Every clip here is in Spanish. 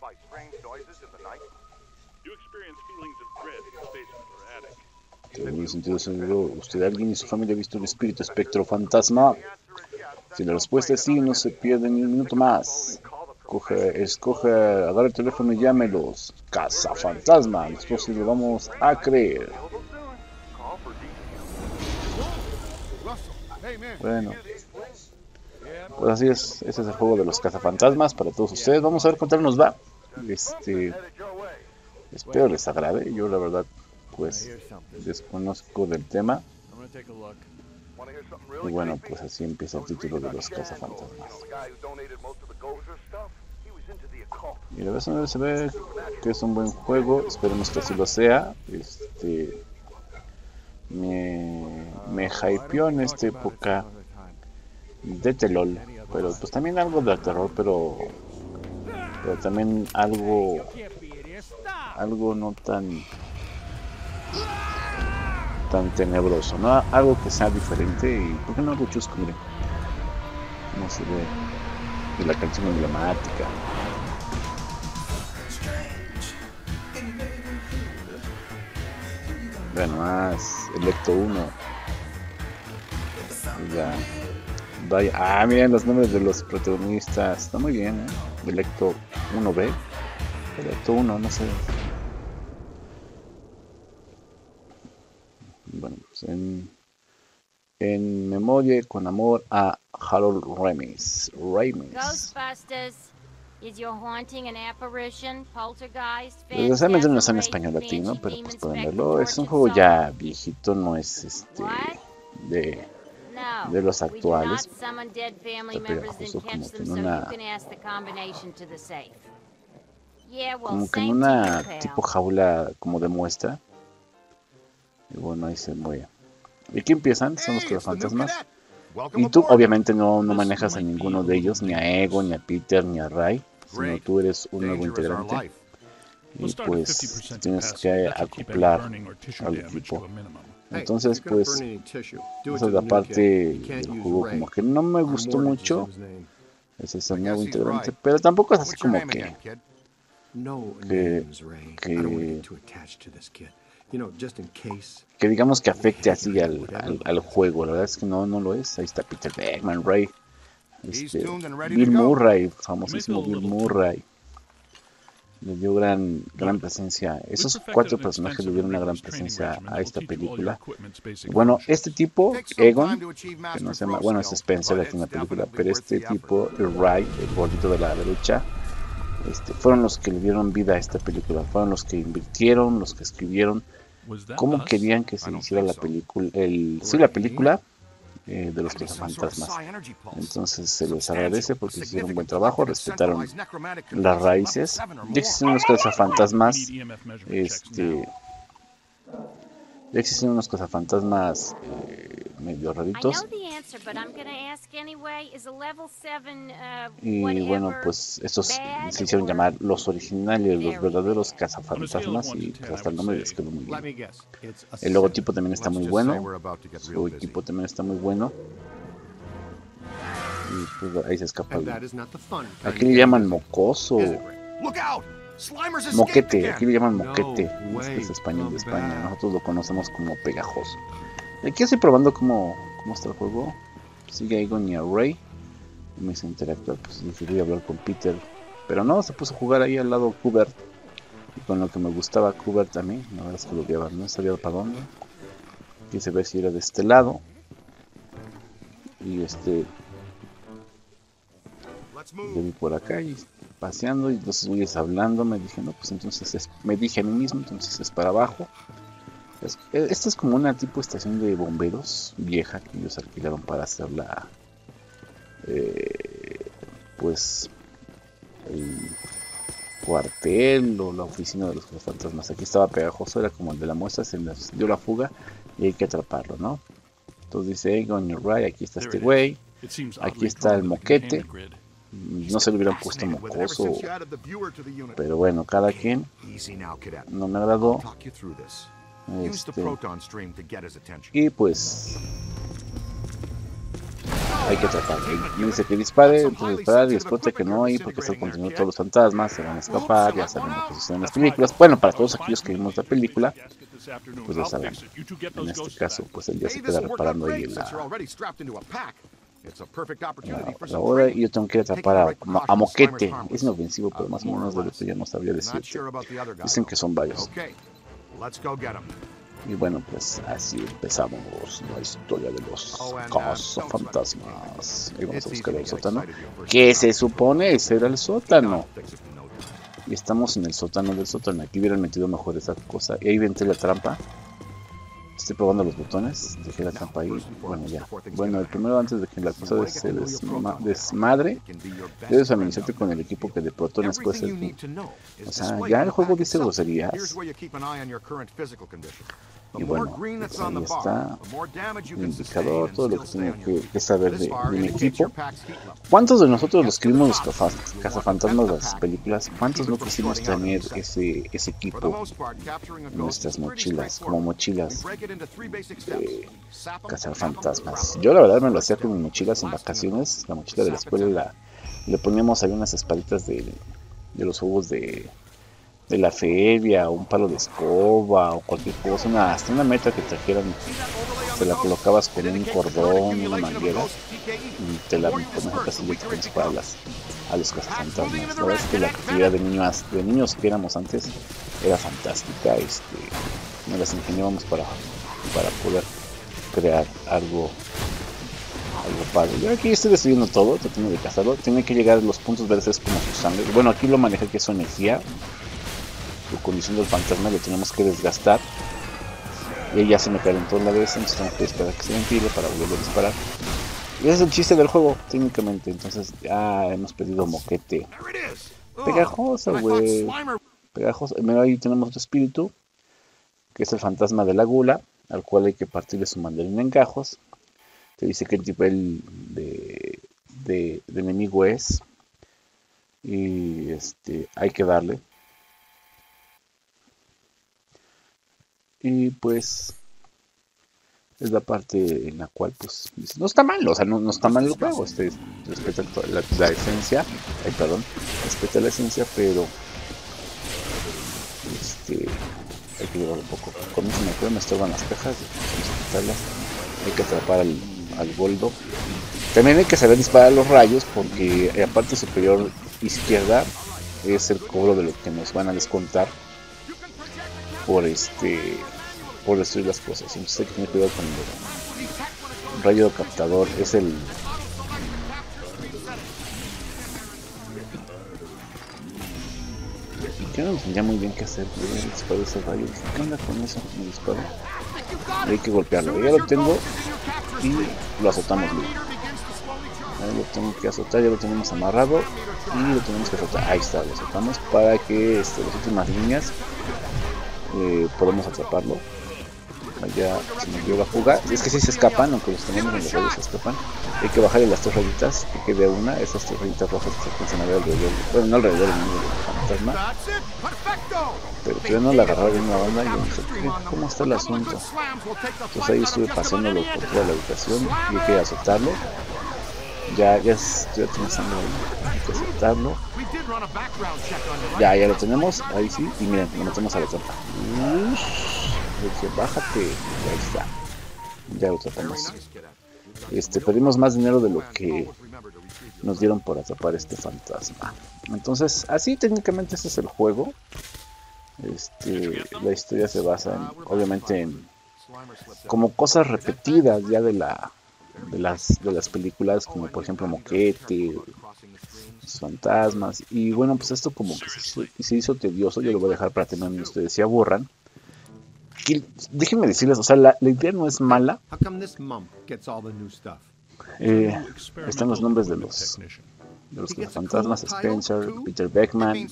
En el sentido seguro, ¿usted, alguien y su familia ha visto un espíritu, espectro, fantasma? Si la respuesta es sí, no se pierde ni un minuto más. Escoge, agarra el teléfono y llámelos. Cazafantasma, nosotros sí lo vamos a creer. Bueno, pues así es, ese es el juego de los cazafantasmas para todos ustedes. Vamos a ver cuánto nos va. Espero les agrade. Yo la verdad, pues, desconozco del tema. Y bueno, pues así empieza el título de los cazafantasmas. Y la verdad se ve que es un buen juego. Esperemos que así lo sea. Me hypeó en esta época de telol, pero pues también algo de terror, pero también algo no tan tenebroso, ¿no? Algo que sea diferente y ¿por qué no algo chusco? Miren cómo se ve, y la canción emblemática. Bueno, más Electo 1. Ya. Vaya. Miren los nombres de los protagonistas. Está muy bien, Electo 1B. Electo 1, no sé. Bueno, pues en memoria y con amor a Harold Ramis. Ghostbusters. Desgraciadamente no está en español latino, pero pues pueden verlo. Es un juego ya viejito, no es de los actuales. Está pegajoso, como que en una tipo jaula como de muestra. Y bueno, ahí se mueve. ¿Y aquí empiezan? Son los cazafantasmas. Y tú obviamente no manejas a ninguno de ellos, ni a Ego, ni a Peter, ni a Ray, sino tú eres un nuevo integrante. Y pues tienes que acoplar al equipo. Entonces pues esa es la parte del juego como que no me gustó mucho. Ese es el nuevo integrante, pero tampoco es así como que digamos que afecte así al juego. La verdad es que no lo es. Ahí está Peter Beckman, Ray, Bill Murray, famosísimo Bill Murray, le dio gran presencia. Esos 4 personajes le dieron una gran presencia a esta película. Bueno, este tipo, Egon, que no se llama, bueno, es Spencer aquí en la película, pero este tipo, Ray, el gordito de la derecha, fueron los que le dieron vida a esta película, fueron los que invirtieron, los que escribieron cómo querían que se hiciera la película, la película de los cazafantasmas. Entonces se les agradece porque hicieron un buen trabajo, respetaron las raíces. Ya existen unos cazafantasmas, medio raritos. Y bueno, pues estos se hicieron llamar los originales, los verdaderos cazafantasmas, y pues hasta el nombre les quedó muy bien. El logotipo también está muy bueno, su equipo también está muy bueno. Y pues ahí se escapa. Aquí le llaman mocoso. Moquete, aquí le llaman moquete. Es español de España, nosotros lo conocemos como pegajoso. Aquí estoy probando cómo está el juego. Sigue Egon y a Ray. Me hizo interactuar, pues dije voy a hablar con Peter. Pero no, se puso a jugar ahí al lado Kubert. Y con lo que me gustaba Kubert a mí, la verdad es que lo llevaba, no sabía para dónde. Quise ver si era de este lado. Y yo vi por acá y paseando, y los güeyes hablando, me dije, no, pues entonces me dije a mí mismo, entonces es para abajo. Esta es como una tipo estación de bomberos vieja que ellos alquilaron para hacer pues el cuartel o la oficina de los fantasmas. Aquí estaba pegajoso, era como el de la muestra, se les dio la fuga y hay que atraparlo, ¿no? Entonces dice Egon, you're right, aquí está este güey, aquí está el moquete. No se le hubieran puesto mocoso, pero bueno, cada quien. No me agradó. Y pues hay que atrapar. Me dice que dispare, entonces disparar y explote que no, y porque está el contenido de todos los fantasmas, se van a escapar, ya saben lo que sucede en las películas. Bueno, para todos aquellos que vimos la película, pues ya saben. En este caso, pues él ya se queda reparando ahí en la hora, y yo tengo que atrapar a Moquete. Es inofensivo, pero más o menos de lo que ya no sabría decirte. Dicen que son varios. Y bueno, pues así empezamos la historia de los cazafantasmas. Y vamos a buscar el sótano. ¿Qué se supone? Ese era el sótano. Y estamos en el sótano del sótano. Aquí hubieran metido mejor esa cosa. Y ahí venté la trampa. Estoy probando los botones. Dejé la trampa ahí. Bueno, ya. Bueno, el primero, antes de que la cosa se desmadre, debes familiarizarte con el equipo que de protones puede ser tú. O sea, ya el juego dice groserías. Y bueno, pues ahí está el indicador, todo lo que tengo que saber de mi equipo. ¿Cuántos de nosotros los que vimos los cazafantasmas de las películas, cuántos no quisimos tener ese equipo en nuestras mochilas, como mochilas de cazafantasmas? Yo la verdad me lo hacía con mis mochilas en vacaciones, la mochila de la escuela, le poníamos ahí unas espaditas de los juegos de la feria, o un palo de escoba, o cualquier cosa, hasta una meta que trajeran, te la colocabas con un cordón, una manguera, y te la pones en casillita que disparas a los cazafantasmas. La verdad es que la actividad de niños que éramos antes era fantástica. Nos las ingeniábamos para poder crear algo padre. Yo aquí estoy destruyendo todo, tratando de cazarlo. Tiene que llegar a los puntos verdes como su sangre. Bueno, aquí lo manejé que es su energía. Su condición del fantasma lo tenemos que desgastar. Y ahí ya se me calentó la vez, entonces tengo que esperar a que se ventile para volverlo a disparar. Y ese es el chiste del juego, técnicamente. Entonces ya hemos pedido Moquete. Pegajosa, güey. Pegajosa. Ahí tenemos otro espíritu, que es el fantasma de la gula, al cual hay que partirle su mandarín en gajos. Te dice qué nivel de enemigo es. Y hay que darle. Y pues es la parte en la cual pues no está mal, o sea, no está mal el juego, respeta la esencia, respeta la esencia, pero hay que llevarlo un poco. Con eso me estorban las cajas, vamos a quitarlas. Hay que atrapar al Goldo. También hay que saber disparar los rayos, porque la parte superior izquierda es el cobro de lo que nos van a descontar por destruir las cosas. Entonces hay que tener cuidado con el rayo captador. Es el que no entendía muy bien qué hacer. Disparó ese rayo. ¿Qué onda con eso? Me disparó. Hay que golpearlo. Ya lo tengo y lo azotamos bien. Ahí lo tengo que azotar, ya lo tenemos amarrado y lo tenemos que azotar. Ahí está, lo azotamos para que las últimas líneas podemos atraparlo. Ya se me dio la fuga. Es que si se escapan, aunque los tenemos en los rayos se escapan. Hay que bajarle las 3 rayitas, que quede una. Esas 3 rayitas rojas que se alcanzan a ver alrededor. Bueno, no alrededor del fantasma. Pero que no la agarraba bien la banda. Y yo no sé cómo está el asunto. Entonces ahí estuve paseándolo por toda la habitación y hay que azotarlo. Ya estoy utilizando, hay que azotarlo. Ya lo tenemos, ahí sí. Y miren, lo metemos a la trampa. Dije, bájate, ya está, ya lo tratamos. Pedimos más dinero de lo que nos dieron por atrapar este fantasma. Entonces, así técnicamente ese es el juego. La historia se basa obviamente en como cosas repetidas ya de las películas, como por ejemplo Moquete, los fantasmas. Y bueno, pues esto como que se hizo tedioso. Yo lo voy a dejar para tener que ustedes se aburran. Déjenme decirles, o sea, la idea no es mala. Están los nombres de los fantasmas: Spencer, Peter Beckman,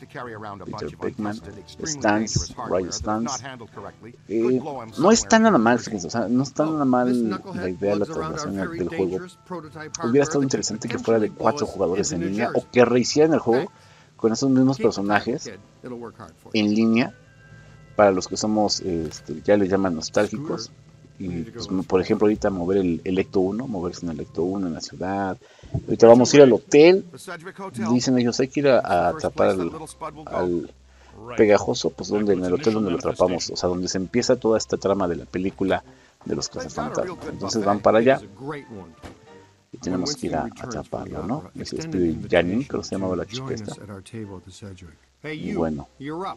Stans, Ryan Stans. No está nada mal, fíjense, o sea, no está nada mal la idea de la traslación del juego. Hubiera estado interesante que fuera de 4 jugadores en línea, o que rehicieran el juego con esos mismos personajes en línea. Para los que somos, ya le llaman nostálgicos, Y pues, por ejemplo, ahorita mover el Ecto 1, moverse en el Ecto 1 en la ciudad. Ahorita vamos a ir al hotel. Dicen ellos, hay que ir a atrapar al pegajoso, pues donde en el hotel donde lo atrapamos, o sea, donde se empieza toda esta trama de la película de los cazafantasmas. Entonces van para allá y tenemos que ir a atraparlo, ¿no? Y se despide Janine, creo que se llamaba la chica esta. Y bueno.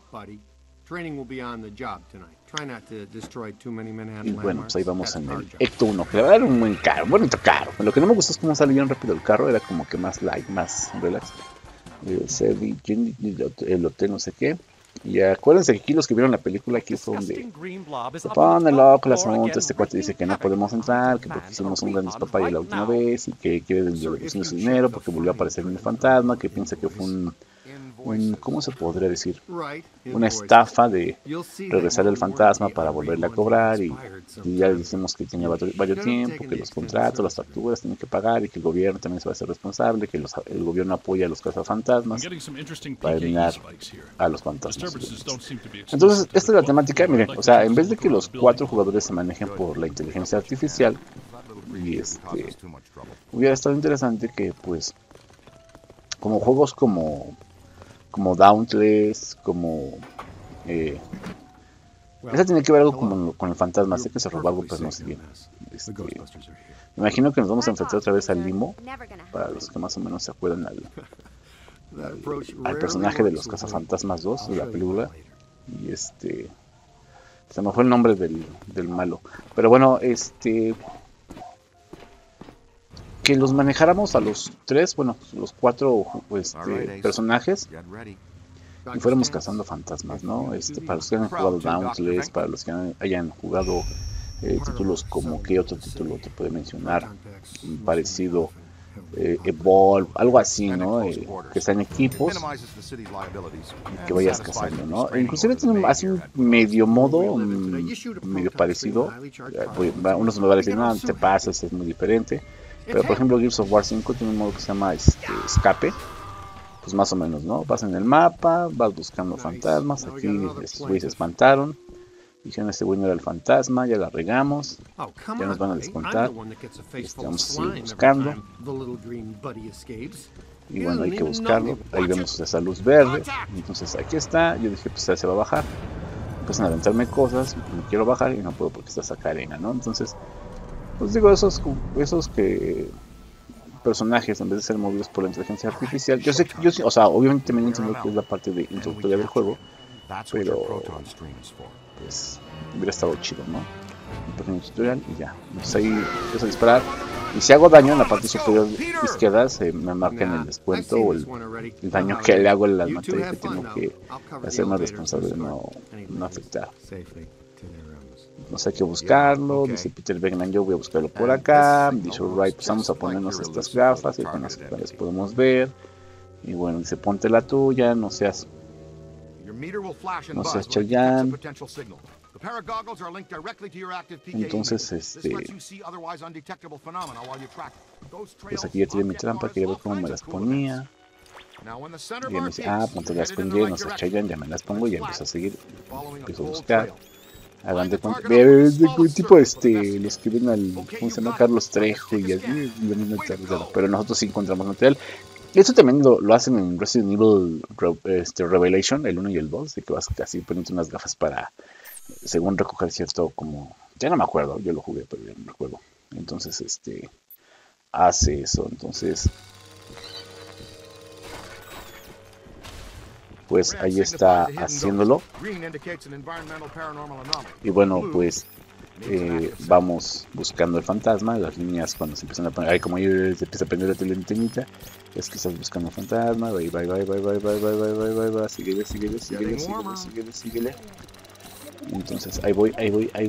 Y bueno, pues ahí vamos en el Ecto 1, que la verdad era un buen carro, bonito carro. Lo que no me gustó es cómo salió bien rápido el carro, era como que más light, más relax. El hotel no sé qué. Y acuérdense que aquí los que vieron la película, aquí fue donde se pone loco el asunto. Este cuate dice que no podemos entrar, que porque hicimos un gran despapaya la última vez y que quiere devolvernos su dinero porque volvió a aparecer un fantasma, que piensa que fue un ¿cómo se podría decir? Una estafa de regresar el fantasma para volverle a cobrar y ya les decimos que tenía varios tiempo, que los contratos, las facturas tienen que pagar y que el gobierno también se va a hacer responsable, que el gobierno apoya a los cazafantasmas para eliminar a los fantasmas. Entonces, esta es la temática, miren, o sea, en vez de que los 4 jugadores se manejen por la inteligencia artificial, y hubiera estado interesante que pues como juegos como Dauntless, como esa tiene que ver algo con el fantasma, sé que se robó algo pero no sé bien. Me imagino que nos vamos a enfrentar otra vez al Limo, para los que más o menos se acuerdan al personaje de los cazafantasmas 2 de la película. Y se me fue el nombre del malo, pero bueno, que los manejáramos a los 3, bueno, los 4 personajes y fuéramos cazando fantasmas, ¿no? Para los que hayan jugado Dauntless, para los que hayan jugado títulos como, ¿qué otro título te puede mencionar? Parecido, Evolve, algo así, ¿no? Que sean equipos y que vayas cazando, ¿no? Inclusive tiene así un medio modo, medio parecido. Unos me van a decir, no, te pasas, es muy diferente. Pero por ejemplo Gears of War 5 tiene un modo que se llama escape. Pues más o menos, ¿no? Vas en el mapa, vas buscando fantasmas. Aquí estos güeyes se espantaron. Dijeron, este güey no era el fantasma, ya la regamos. Ya nos van a descontar. Vamos a seguir buscando. Y bueno, hay que buscarlo. Ahí vemos esa luz verde. Entonces aquí está. Yo dije, pues ya se va a bajar. Empiezan a aventarme cosas. Me quiero bajar y no puedo porque está esa cadena, ¿no? Entonces, pues digo, esos que personajes, en vez de ser movidos por la inteligencia artificial, yo sé, o sea, obviamente también entiendo que es la parte de introductoria del juego, pero pues hubiera estado chido, ¿no? Un pequeño tutorial y ya. Entonces ahí empiezo a disparar y si hago daño en la parte superior izquierda se me marca en el descuento o el daño que le hago al alma que tengo que hacerme responsable de no afectar. No sé, hay que buscarlo, dice Peter Beckman, yo voy a buscarlo por acá. Dice, alright, pues vamos a ponernos estas gafas y con las que las podemos ver. Y bueno, dice, ponte la tuya, no seas Chayanne. Entonces, pues aquí ya tiene mi trampa, quería ver cómo me las ponía. Y me dice, ponte las con Y, no seas Chayanne, ya me las pongo y ya empiezo a seguir, empiezo a buscar. Hagan de cuenta, tipo los que ven al, ¿cómo se llama? Carlos Trejo y así, pero nosotros sí encontramos material. Eso también lo hacen en Resident Evil Revelation, el 1 y el 2, de que vas casi poniendo unas gafas para, según recoger cierto, como, ya no me acuerdo, yo lo jugué, pero ya no me acuerdo. Entonces, hace eso, entonces pues ahí está haciéndolo. Y bueno, pues vamos buscando el fantasma. Las líneas cuando se empiezan a poner, ahí como ahí se empieza a prender la telentenita, es que estás buscando el fantasma. Va, síguele. Entonces ahí voy.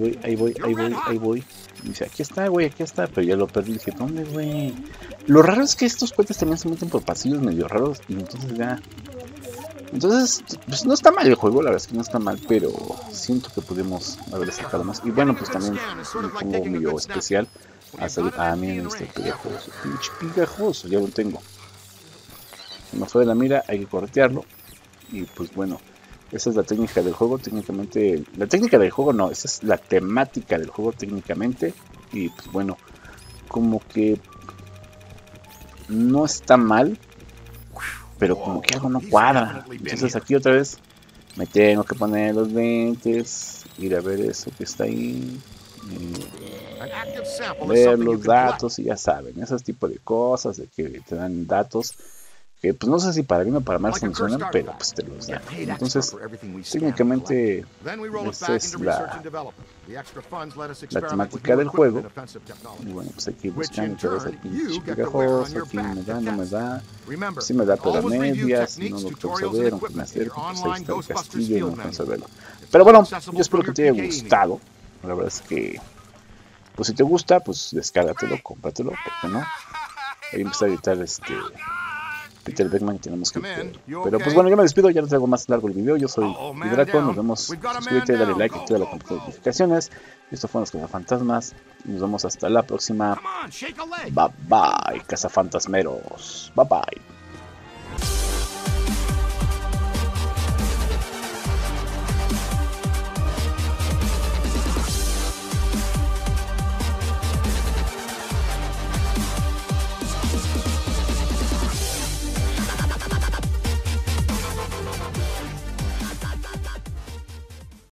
Y dice, aquí está, güey, aquí está. Pero ya lo perdí, dije, ¿dónde, güey? Lo raro es que estos cohetes también se meten por pasillos medio raros. Y entonces ya... Entonces, pues no está mal el juego, la verdad es que no está mal, pero siento que pudimos haber sacado más. Y bueno, pues también me pongo medio especial a salir. Miren este pegajoso, pinche pegajoso, ya lo tengo. Se me fue de la mira, hay que corretearlo. Y pues bueno, Esa es la técnica del juego, técnicamente. La técnica del juego no, esa es la temática del juego técnicamente. Y pues bueno, como que no está mal, pero como que algo no cuadra. Entonces aquí otra vez me tengo que poner los lentes, ir a ver eso que está ahí, ver los datos y ya saben, esos tipos de cosas, de que te dan datos que pues no sé si para bien o para mal funcionan, pero pues te los dan. Entonces, técnicamente, esa es la temática del juego. Y bueno, pues aquí buscando otra vez el pinche pegajoso, aquí me da, no me da. Pues sí me da pero a medias, no lo alcanzo a ver, aunque me acerco, pues ahí está el castillo y no alcanzo a verlo. Pero bueno, yo espero que te haya gustado. La verdad es que, pues si te gusta, pues descárgatelo, cómpratelo, ¿por qué no? Ahí empezar a editar Peter Beckman y tenemos que... Pero pues bueno, yo me despido, ya no traigo más largo el video. Yo soy Draco, nos vemos, suscríbete, dale like, activa la campana de notificaciones. Esto fue los Cazafantasmas y nos vemos hasta la próxima. Bye bye, cazafantasmeros. Bye bye.